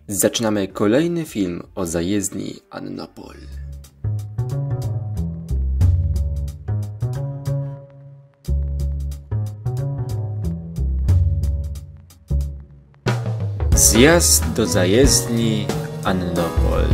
Zaczynamy kolejny film o zajezdni Annopol. Zjazd do zajezdni Annopol.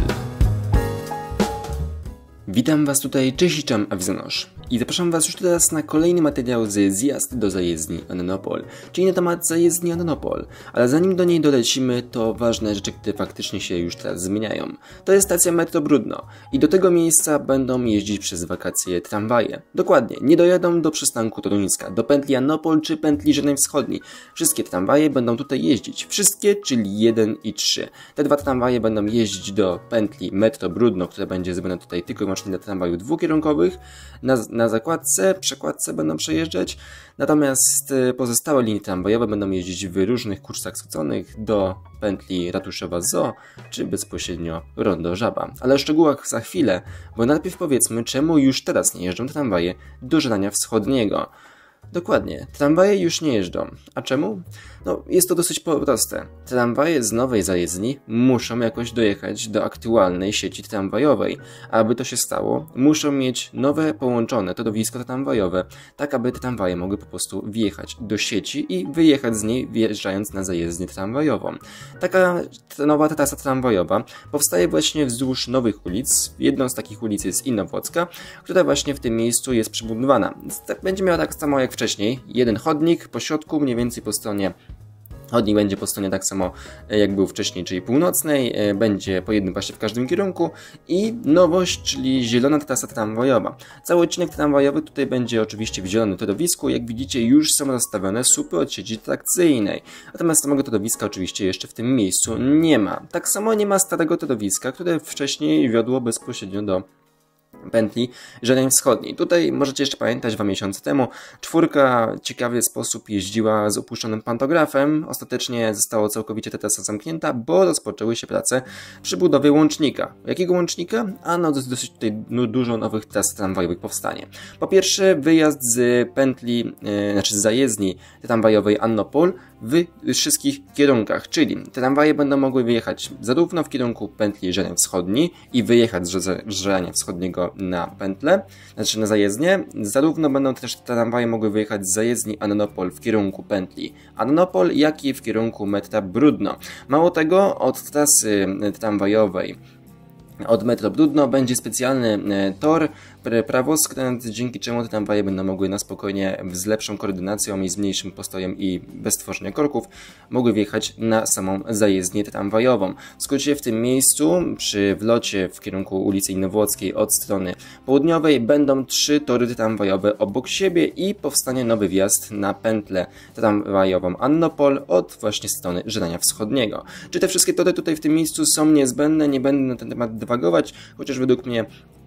Witam Was tutaj, cześć, Awizanosz. I zapraszam Was już teraz na kolejny materiał z Zjazd do zajezdni Annopol, czyli na temat zajezdni Annopol. Ale zanim do niej dolecimy, to ważne rzeczy, które faktycznie się już teraz zmieniają. To jest stacja metro Brudno i do tego miejsca będą jeździć przez wakacje tramwaje. Dokładnie, nie dojadą do przystanku Toruńska, do pętli Annopol czy pętli Żerań Wschodniej. Wszystkie tramwaje będą tutaj jeździć. Wszystkie, czyli 1 i 3. Te dwa tramwaje będą jeździć do pętli metro Brudno, która będzie zrobiona tutaj tylko i wyłącznie dla tramwajów dwukierunkowych. Na przekładce będą przejeżdżać, natomiast pozostałe linie tramwajowe będą jeździć w różnych kursach skróconych do pętli Ratuszowa Zoo, czy bezpośrednio Rondo Żaba. Ale o szczegółach za chwilę, bo najpierw powiedzmy, czemu już teraz nie jeżdżą tramwaje do Żerania Wschodniego. Dokładnie, tramwaje już nie jeżdżą. A czemu? No, jest to dosyć proste. Tramwaje z nowej zajezdni muszą jakoś dojechać do aktualnej sieci tramwajowej. A aby to się stało, muszą mieć nowe połączone torowisko tramwajowe, tak aby te tramwaje mogły po prostu wjechać do sieci i wyjechać z niej, wjeżdżając na zajezdnię tramwajową. Taka nowa trasa tramwajowa powstaje właśnie wzdłuż nowych ulic. Jedną z takich ulic jest Inowłocka, która właśnie w tym miejscu jest przebudowana. Będzie miała tak samo jak wcześniej, jeden chodnik po środku, mniej więcej po stronie. Chodnik będzie po stronie tak samo jak był wcześniej, czyli północnej, będzie po jednym pasie w każdym kierunku i nowość, czyli zielona trasa tramwajowa. Cały odcinek tramwajowy tutaj będzie oczywiście w zielonym torowisku, jak widzicie już są rozstawione słupy od sieci trakcyjnej. Natomiast samego torowiska oczywiście jeszcze w tym miejscu nie ma. Tak samo nie ma starego torowiska, które wcześniej wiodło bezpośrednio do pętli Żerań Wschodniej. Tutaj możecie jeszcze pamiętać, 2 miesiące temu czwórka w ciekawy sposób jeździła z opuszczonym pantografem. Ostatecznie została całkowicie ta trasa zamknięta, bo rozpoczęły się prace przy budowie łącznika. Jakiego łącznika? No dosyć tutaj dużo nowych tras tramwajowych powstanie. Po pierwsze wyjazd z pętli, z zajezdni tramwajowej Annopol w wszystkich kierunkach, czyli tramwaje będą mogły wyjechać zarówno w kierunku pętli Żerań Wschodniej i wyjechać z Żerania Wschodniego na pętlę, na zajezdnię, zarówno będą też tramwaje mogły wyjechać z zajezdni Annopol w kierunku pętli Annopol, jak i w kierunku metra Brudno. Mało tego, od trasy tramwajowej od metro Brudno będzie specjalny tor prawoskręt, dzięki czemu te tramwaje będą mogły na spokojnie z lepszą koordynacją i z mniejszym postojem i bez tworzenia korków mogły wjechać na samą zajezdnię tramwajową. W skrócie w tym miejscu przy wlocie w kierunku ulicy Inowłockiej od strony południowej będą 3 tory tramwajowe obok siebie i powstanie nowy wjazd na pętlę tramwajową Annopol od właśnie strony Żerania Wschodniego. Czy te wszystkie tory tutaj w tym miejscu są niezbędne? Nie będę na ten temat dywagować, chociaż według mnie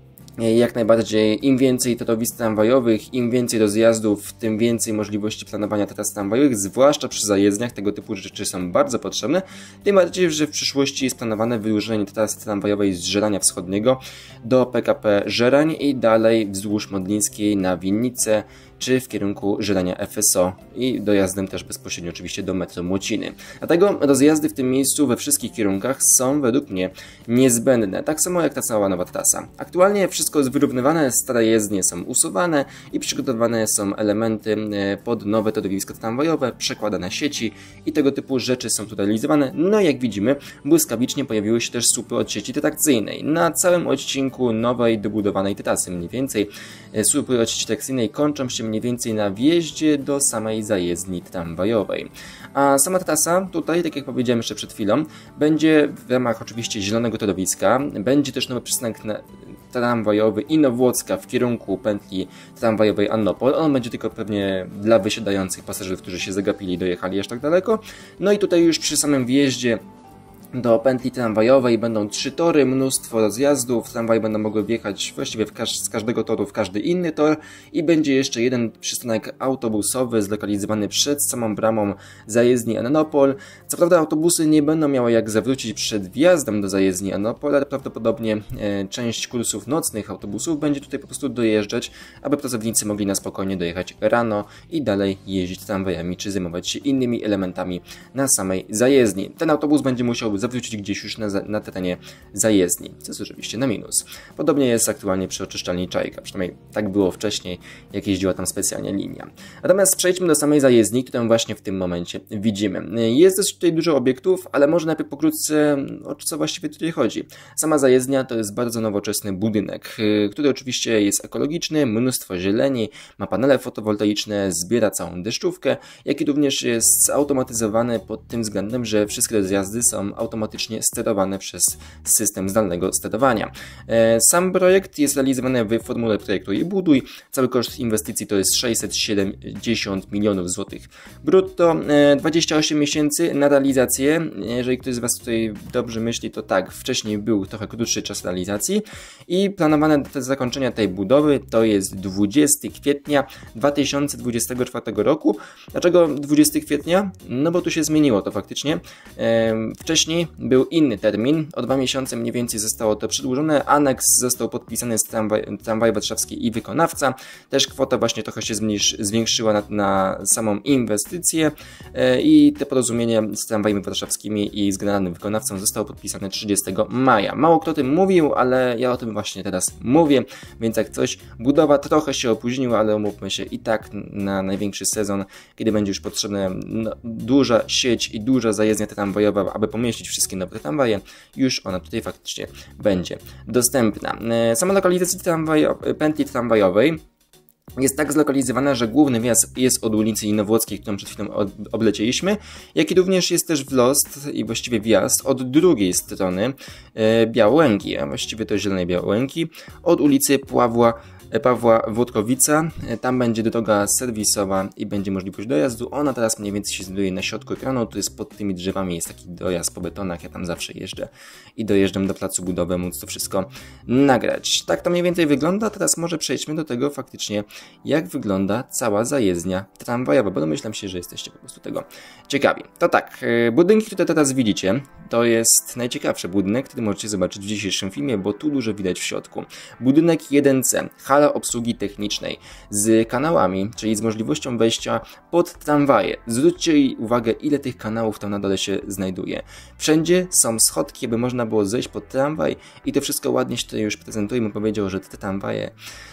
jak najbardziej im więcej torowisk tramwajowych, im więcej rozjazdów, tym więcej możliwości planowania tras tramwajowych, zwłaszcza przy zajezdniach. Tego typu rzeczy są bardzo potrzebne. Tym bardziej, że w przyszłości jest planowane wyróżnienie trasy tramwajowej z Żerania Wschodniego do PKP Żerań i dalej wzdłuż Modlińskiej na Winnicę, czy w kierunku Żerania FSO i dojazdem też bezpośrednio oczywiście do metro Młociny. Dlatego rozjazdy w tym miejscu we wszystkich kierunkach są według mnie niezbędne, tak samo jak ta cała nowa trasa. Aktualnie wszystko jest wyrównywane, stare jezdnie są usuwane i przygotowane są elementy pod nowe torowisko tramwajowe, przekładane sieci i tego typu rzeczy są tu realizowane. No jak widzimy, błyskawicznie pojawiły się też słupy od sieci trakcyjnej. Na całym odcinku nowej, dobudowanej trasy mniej więcej słupy od sieci trakcyjnej kończą się mniej więcej na wjeździe do samej zajezdni tramwajowej. A sama trasa tutaj, tak jak powiedziałem jeszcze przed chwilą, będzie w ramach oczywiście zielonego torowiska, będzie też nowy przystanek tramwajowy Inowłocka w kierunku pętli tramwajowej Annopol. On będzie tylko pewnie dla wysiadających pasażerów, którzy się zagapili i dojechali aż tak daleko. No i tutaj już przy samym wjeździe do pętli tramwajowej będą 3 tory, mnóstwo rozjazdów, tramwaje będą mogły wjechać właściwie z każdego toru w każdy inny tor i będzie jeszcze jeden przystanek autobusowy zlokalizowany przed samą bramą zajezdni Annopol. Co prawda autobusy nie będą miały jak zawrócić przed wjazdem do zajezdni Annopol, ale prawdopodobnie część kursów nocnych autobusów będzie tutaj po prostu dojeżdżać, aby pracownicy mogli na spokojnie dojechać rano i dalej jeździć tramwajami czy zajmować się innymi elementami na samej zajezdni. Ten autobus będzie musiał zawrócić gdzieś już na terenie zajezdni, co jest oczywiście na minus. Podobnie jest aktualnie przy oczyszczalni Czajka, przynajmniej tak było wcześniej, jak jeździła tam specjalnie linia. Natomiast przejdźmy do samej zajezdni, którą właśnie w tym momencie widzimy. Jest dosyć tutaj dużo obiektów, ale może najpierw pokrótce, o co właściwie tutaj chodzi. Sama zajezdnia to jest bardzo nowoczesny budynek, który oczywiście jest ekologiczny, mnóstwo zieleni, ma panele fotowoltaiczne, zbiera całą deszczówkę, jak i również jest zautomatyzowany pod tym względem, że wszystkie rozjazdy są automatycznie sterowane przez system zdalnego sterowania. Sam projekt jest realizowany w formule projektuj i buduj. Cały koszt inwestycji to jest 670 milionów złotych brutto, 28 miesięcy na realizację. Jeżeli ktoś z Was tutaj dobrze myśli, to tak, wcześniej był trochę krótszy czas realizacji i planowane do zakończenia tej budowy to jest 20 kwietnia 2024 roku. Dlaczego 20 kwietnia? No bo tu się zmieniło to faktycznie. Wcześniej był inny termin, o 2 miesiące mniej więcej zostało to przedłużone, aneks został podpisany z Tramwaj Warszawski i wykonawca. Też kwota właśnie trochę się zwiększyła na samą inwestycję i te porozumienie z Tramwajami Warszawskimi i z generalnym wykonawcą zostało podpisane 30 maja. Mało kto o tym mówił, ale ja o tym właśnie teraz mówię, więc jak coś, budowa trochę się opóźniła, ale umówmy się, i tak na największy sezon, kiedy będzie już potrzebna duża sieć i duża zajezdnia tramwajowa, aby pomieścić wszystkie nowe tramwaje, już ona tutaj faktycznie będzie dostępna. Sama lokalizacja pętli tramwajowej jest tak zlokalizowana, że główny wjazd jest od ulicy Inowłockiej, którą przed chwilą oblecieliśmy, jak i również jest też wlost i właściwie wjazd od drugiej strony Białęki, a właściwie to Zielonej Białęki, od ulicy Pawła Włodkowica. Tam będzie droga serwisowa i będzie możliwość dojazdu. Ona teraz mniej więcej się znajduje na środku ekranu, tu jest pod tymi drzewami, jest taki dojazd po betonach, ja tam zawsze jeżdżę i dojeżdżam do placu budowy, móc to wszystko nagrać. Tak to mniej więcej wygląda, teraz może przejdźmy do tego faktycznie, jak wygląda cała zajezdnia tramwajowa, bo domyślam się, że jesteście po prostu tego ciekawi. To tak, budynki, które teraz widzicie, to jest najciekawszy budynek, który możecie zobaczyć w dzisiejszym filmie, bo tu dużo widać w środku. Budynek 1C, hala obsługi technicznej z kanałami, czyli z możliwością wejścia pod tramwaje. Zwróćcie uwagę, ile tych kanałów tam na dole się znajduje. Wszędzie są schodki, aby można było zejść pod tramwaj i to wszystko ładnie się tutaj już prezentuje. Mu powiedział, że te tramwaje...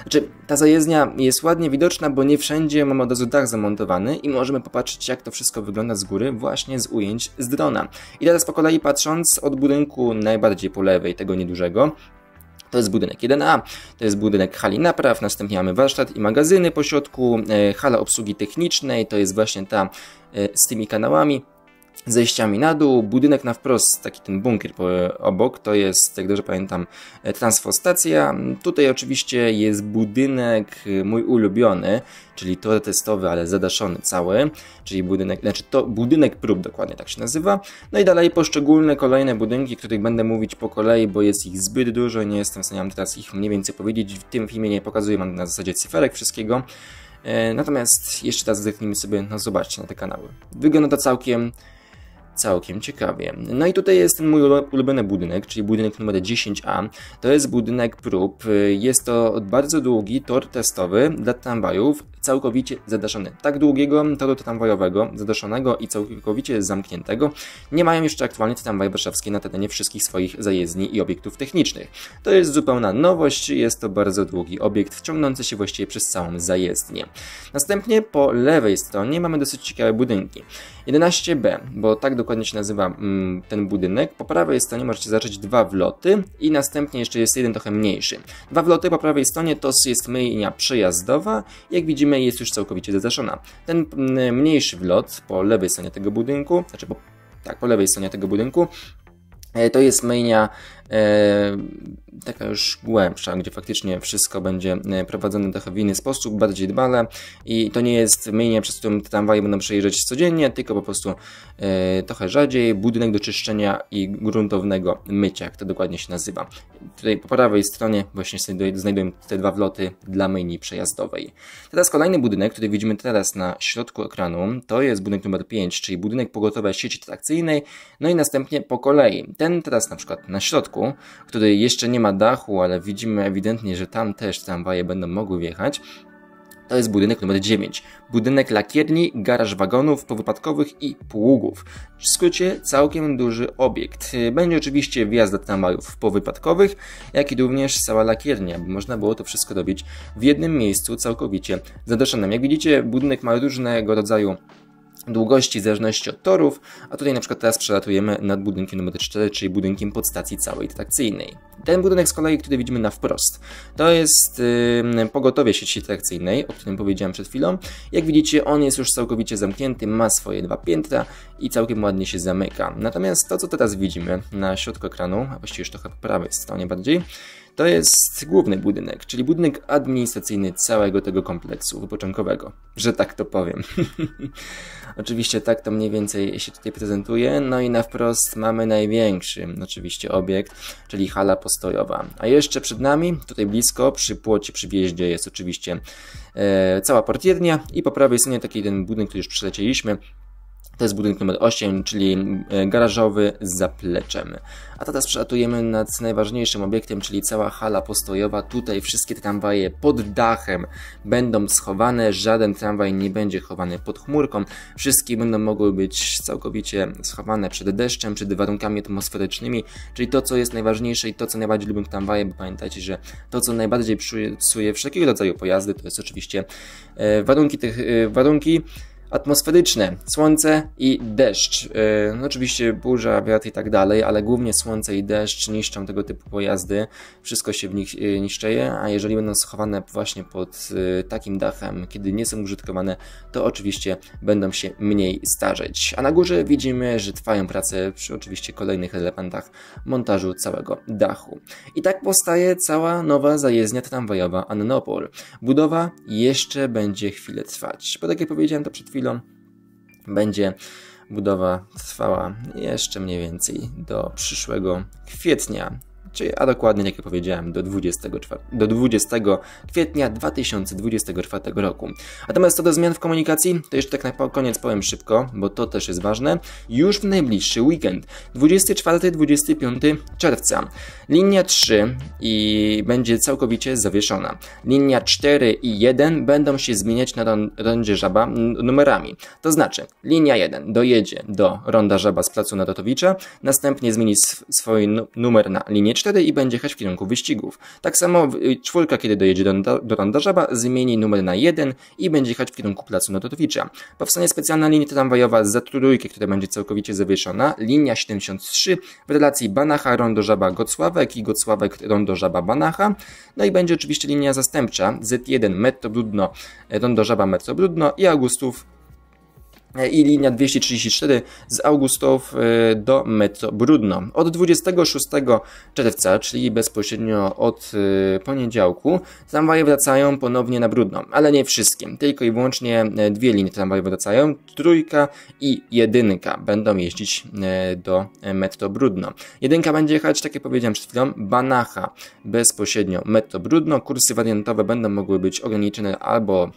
ta zajezdnia jest ładnie widoczna, bo nie wszędzie mamy od razu dach zamontowany i możemy popatrzeć, jak to wszystko wygląda z góry, właśnie z ujęć z drona. I teraz po kolei patrząc od budynku najbardziej po lewej, tego niedużego, to jest budynek 1A, to jest budynek hali napraw, następnie mamy warsztat i magazyny po środku, hala obsługi technicznej, to jest właśnie ta z tymi kanałami, zejściami na dół, budynek na wprost, taki ten bunkier obok, to jest, jak dobrze pamiętam, transfostacja. Tutaj oczywiście jest budynek mój ulubiony, czyli tor testowy, ale zadaszony cały, czyli budynek prób, dokładnie tak się nazywa. No i dalej poszczególne kolejne budynki, o których będę mówić po kolei, bo jest ich zbyt dużo, nie jestem w stanie teraz ich mniej więcej powiedzieć, w tym filmie nie pokazuję, mam na zasadzie cyferek wszystkiego. Natomiast jeszcze raz zerknijmy sobie, no zobaczcie na te kanały. Wygląda to całkiem ciekawie. No i tutaj jest ten mój ulubiony budynek, czyli budynek numer 10A. To jest budynek prób. Jest to bardzo długi tor testowy dla tramwajów, całkowicie zadaszony. Tak długiego toru tramwajowego, zadaszonego i całkowicie zamkniętego nie mają jeszcze aktualnie tramwaje warszawskie na terenie wszystkich swoich zajezdni i obiektów technicznych. To jest zupełna nowość, jest to bardzo długi obiekt, ciągnący się właściwie przez całą zajezdnię. Następnie po lewej stronie mamy dosyć ciekawe budynki. 11B, bo tak dokładnie się nazywa ten budynek. Po prawej stronie możecie zobaczyć dwa wloty i następnie jeszcze jest jeden trochę mniejszy. Dwa wloty po prawej stronie to jest myjnia przejazdowa. Jak widzimy, jest już całkowicie zadaszona. Ten mniejszy wlot po lewej stronie tego budynku, po lewej stronie tego budynku, to jest myjnia taka już głębsza, gdzie faktycznie wszystko będzie prowadzone trochę w inny sposób, bardziej dbale i to nie jest myjnia, przez którą tramwaje będą przejeżdżać codziennie, tylko po prostu trochę rzadziej, budynek do czyszczenia i gruntownego mycia, jak to dokładnie się nazywa. Tutaj po prawej stronie właśnie znajdują te dwa wloty dla myjni przejazdowej. Teraz kolejny budynek, który widzimy teraz na środku ekranu, to jest budynek numer 5, czyli budynek pogotowa sieci trakcyjnej, no i następnie po kolei. Ten teraz na przykład na środku, który jeszcze nie ma dachu, ale widzimy ewidentnie, że tam też tramwaje będą mogły wjechać. To jest budynek numer 9. Budynek lakierni, garaż wagonów powypadkowych i pługów. W skrócie całkiem duży obiekt. Będzie oczywiście wjazd do tramwajów powypadkowych, jak i również cała lakiernia, by można było to wszystko robić w jednym miejscu całkowicie zadaszonym. Jak widzicie, budynek ma różnego rodzaju długości w zależności od torów, a tutaj na przykład teraz przelatujemy nad budynkiem numer 4, czyli budynkiem podstacji całej trakcyjnej. Ten budynek z kolei, który widzimy na wprost, to jest pogotowie sieci trakcyjnej, o którym powiedziałem przed chwilą. Jak widzicie, on jest już całkowicie zamknięty, ma swoje 2 piętra i całkiem ładnie się zamyka. Natomiast to, co teraz widzimy na środku ekranu, a właściwie już trochę po prawej stronie bardziej, to jest główny budynek, czyli budynek administracyjny całego tego kompleksu wypoczynkowego, że tak to powiem. Oczywiście tak to mniej więcej się tutaj prezentuje. No i na wprost mamy największy oczywiście obiekt, czyli hala postojowa. A jeszcze przed nami, tutaj blisko, przy płocie, przy wjeździe jest oczywiście cała portiernia i po prawej stronie taki ten budynek, który już przelecieliśmy. To jest budynek numer 8, czyli garażowy z zapleczem. A teraz przelatujemy nad najważniejszym obiektem, czyli cała hala postojowa. Tutaj wszystkie tramwaje pod dachem będą schowane, żaden tramwaj nie będzie chowany pod chmurką. Wszystkie będą mogły być całkowicie schowane przed deszczem, przed warunkami atmosferycznymi, czyli to, co jest najważniejsze i to, co najbardziej lubią tramwaje, bo pamiętajcie, że to, co najbardziej psuje wszelkiego rodzaju pojazdy, to jest oczywiście warunki atmosferyczne, słońce i deszcz. No oczywiście burza, wiatr i tak dalej, ale głównie słońce i deszcz niszczą tego typu pojazdy. Wszystko się w nich niszczeje, a jeżeli będą schowane właśnie pod takim dachem, kiedy nie są użytkowane, to oczywiście będą się mniej starzeć. A na górze widzimy, że trwają prace przy oczywiście kolejnych elementach montażu całego dachu. I tak powstaje cała nowa zajezdnia tramwajowa Annopol. Budowa jeszcze będzie chwilę trwać, bo tak jak powiedziałem to przed chwilą, będzie budowa trwała jeszcze mniej więcej do przyszłego kwietnia, a dokładnie, jak powiedziałem, do 20 kwietnia 2024 roku. Natomiast co do zmian w komunikacji, to jeszcze tak na koniec powiem szybko, bo to też jest ważne. Już w najbliższy weekend, 24-25 czerwca, linia 3 będzie całkowicie zawieszona. Linia 4 i 1 będą się zmieniać na rondzie Żaba numerami. To znaczy, linia 1 dojedzie do ronda Żaba z placu Narutowicza, następnie zmieni swój numer na linię 4 i będzie jechać w kierunku wyścigów. Tak samo 4, kiedy dojedzie do ronda Żaba, zmieni numer na 1 i będzie jechać w kierunku placu Narutowicza. Powstanie specjalna linia tramwajowa za Trójkę, która będzie całkowicie zawieszona. Linia 73 w relacji Banacha-Rondo Żaba-Gocławek i Gocławek-Rondo Żaba-Banacha. No i będzie oczywiście linia zastępcza Z1 Metro Brudno, Rondo Żaba Metro Brudno i Augustów i linia 234 z Augustów do Metro Brudno. Od 26 czerwca, czyli bezpośrednio od poniedziałku, tramwaje wracają ponownie na Brudno, ale nie wszystkie, tylko i wyłącznie 2 linie tramwaje wracają, 3 i 1 będą jeździć do Metro Brudno. 1 będzie jechać, tak jak powiedziałem przed chwilą, Banacha bezpośrednio Metro Brudno. Kursy wariantowe będą mogły być ograniczone albo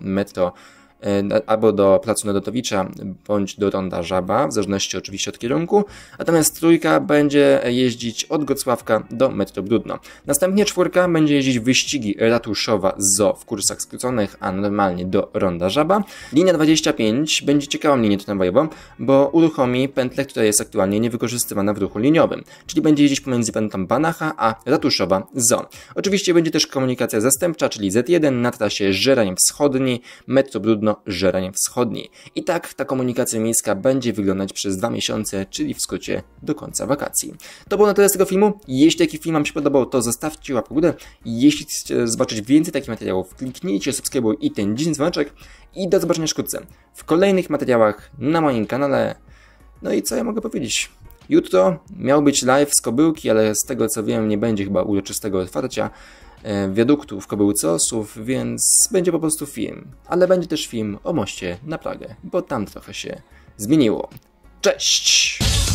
do placu Narutowicza, bądź do ronda Żaba, w zależności oczywiście od kierunku, natomiast 3 będzie jeździć od Gocławka do Metro Brudno. Następnie 4 będzie jeździć wyścigi Ratuszowa ZO w kursach skróconych, a normalnie do ronda Żaba. Linia 25 będzie ciekawą linią tramwajową, bo uruchomi pętlę, która jest aktualnie niewykorzystywana w ruchu liniowym, czyli będzie jeździć pomiędzy pętlą Banacha a Ratuszowa ZO. Oczywiście będzie też komunikacja zastępcza, czyli Z1 na trasie Żerań Wschodni, Metro Brudno, Żerań Wschodni. I tak ta komunikacja miejska będzie wyglądać przez 2 miesiące, czyli w skrócie do końca wakacji. To było na tyle z tego filmu. Jeśli taki film Wam się podobał, to zostawcie łapkę w górę. Jeśli chcecie zobaczyć więcej takich materiałów, kliknijcie subskrybuj i ten 10 dzwoneczek. I do zobaczenia wkrótce w kolejnych materiałach na moim kanale. No i co ja mogę powiedzieć? Jutro miał być live z Kobyłki, ale z tego co wiem nie będzie chyba uroczystego otwarcia wiaduktu w Kobyłce-Ossów, więc będzie po prostu film. Ale będzie też film o moście na Pragę, bo tam trochę się zmieniło. Cześć!